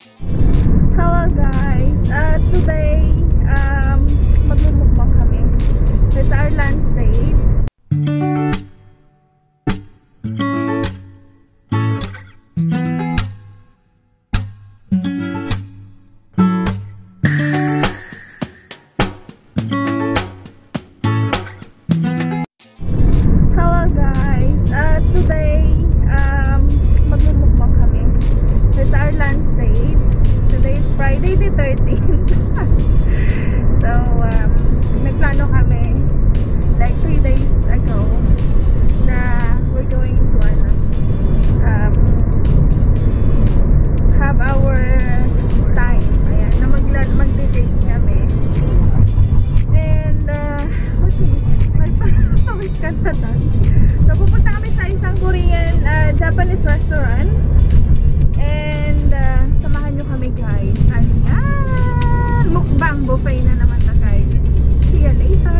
Hello guys! Today, magmumukbang kami. It's our lunch date. Hello guys! Today, magmumukbang kami. It's our lunch date. Today is Friday the 13th. So, nagplano kami like 3 days ago na we're going to have our time. Ayan, na mag-date kami. And, may kanta doon. So, pupunta kami sa isang Korean, Japanese restaurant. And samahan nyo kami guys. Ayan! Mukbang buffet na naman ta guys. See you later!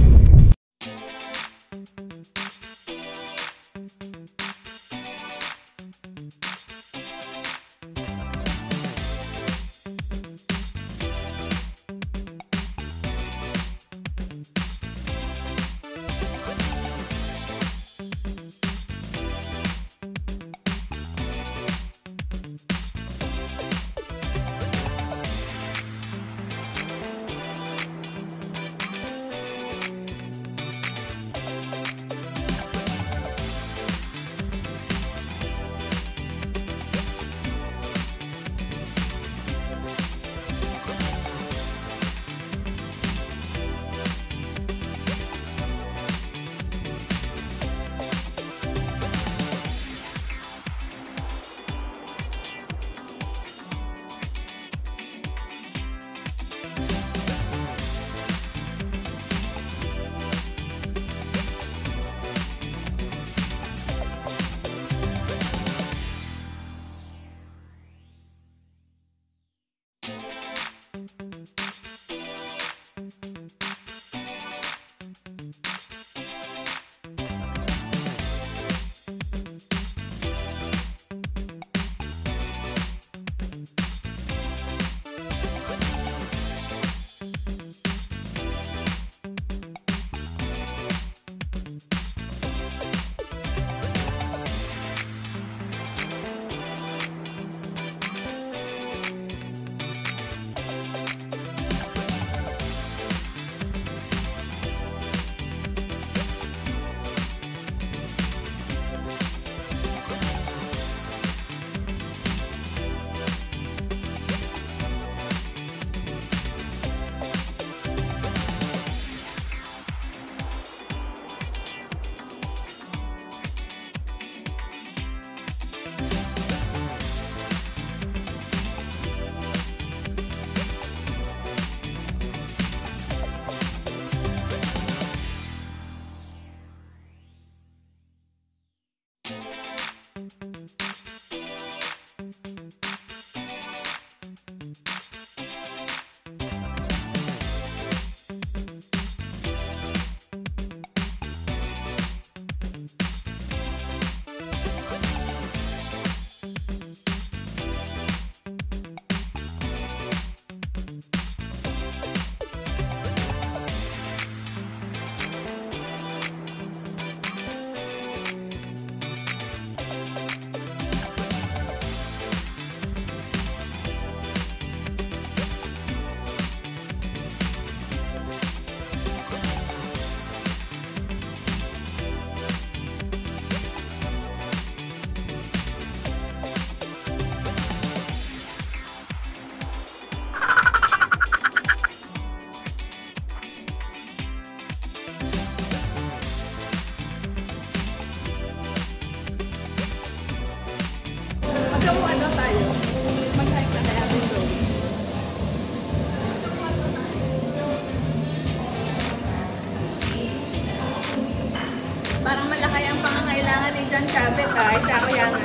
Parang malaki ang pangangailangan ni John Chabet siya ko yan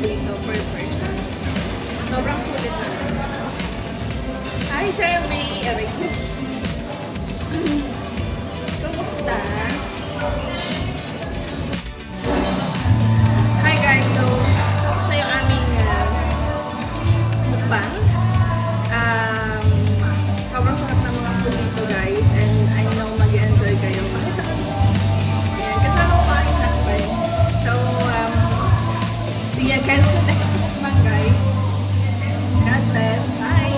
dito per person. Sobrang sulit na. Hi, Shermie! Aray ko. Kumusta? Hi guys! So, sa yung aming mukbang. Sobrang sarap ng mga food dito guys. And I know mag-enjoy kayo. Pakita ko. Ayan, kasama ko ang aking husband. So, see you again sa next mukbang guys. God bless. Bye!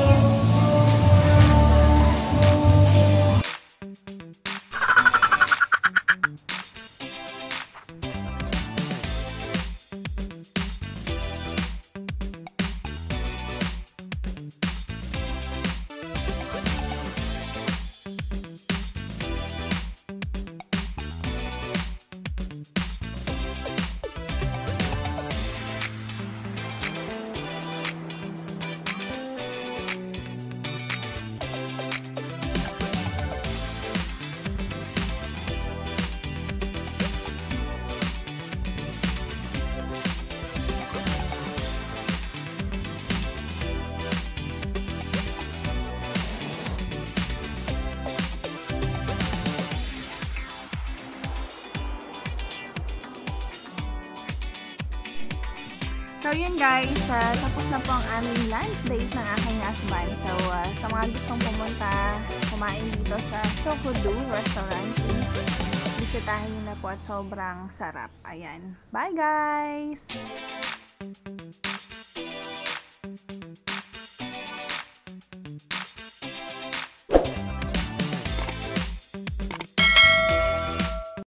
So yun guys, tapos na po ang aming lunch date ng aking husband. So sa mga gustong pumunta, kumain dito sa SHOKUDO restaurant, bisitahin nyo na po at sobrang sarap. Ayan. Bye guys!